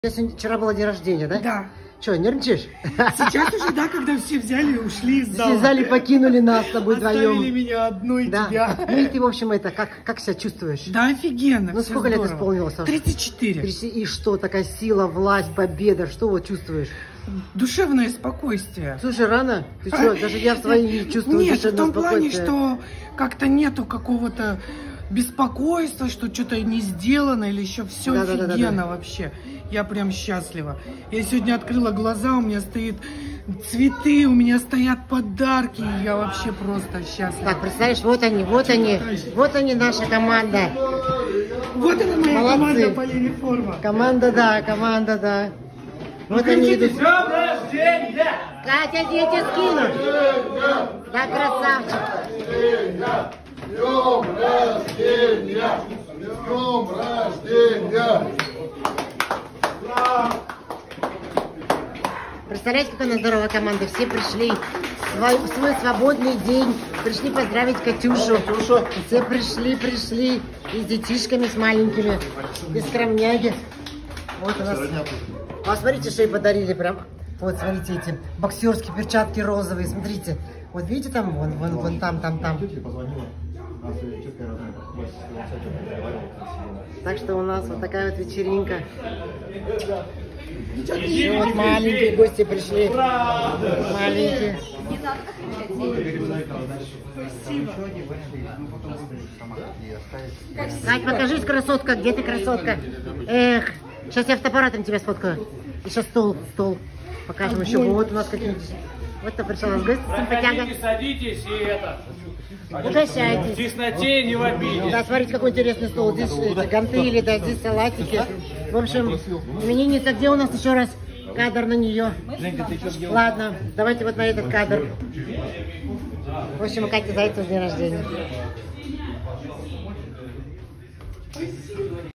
Вчера было день рождения, да? Да. Че, нервничаешь? Сейчас уже, да, когда все взяли и ушли из зала. Все взяли, покинули нас с тобой вдвоем. Оставили меня одну и да. тебя. Ну и ты, в общем, это, как себя чувствуешь? Да, офигенно. Ну сколько лет исполнилось? 34. И что, такая сила, власть, победа, что вот чувствуешь? Душевное спокойствие. Слушай, рано? Ты что, даже я в своей не чувствую Нет, душевного в том плане, спокойствия. что как-то нету какого-то беспокойства, что что-то не сделано или еще все офигенно вообще. Я прям счастлива. Я сегодня открыла глаза, у меня стоят цветы, у меня стоят подарки. Я вообще просто счастлива. Так, представляешь, вот они, наша команда. Вот она моя команда по линии форма. Команда, да. Вот они идут. С днем рождения! Катя, дети скинут. Да, красавчик. С днем рождения! С днем рождения! Представляете, какая у нас здоровая команда. Все пришли в свой свободный день. Пришли поздравить Катюшу. Все пришли и с детишками, с маленькими, и скромняги. Вот у нас. А смотрите, что ей подарили прям. Вот, смотрите, эти боксерские перчатки розовые. Смотрите. Вот видите там, вон там. Так что у нас вот такая вот вечеринка. Все, вот маленькие гости пришли. Маленькие. Кать, покажись, красотка. Где ты, красотка? Эх, сейчас я фотоаппаратом тебя сфоткаю. И сейчас стол. Покажем еще. Вот у нас какие-нибудь. Вот кто пришел у нас гость, симпатяга. Садитесь и это. Угощайтесь. В тесноте, не в обиде. Да, смотрите, какой интересный стол. Здесь гантели, да, здесь салатики. В общем, именинница, где у нас еще раз кадр на нее? Ладно, давайте вот на этот кадр. В общем, у Кати Зайцева день рождения.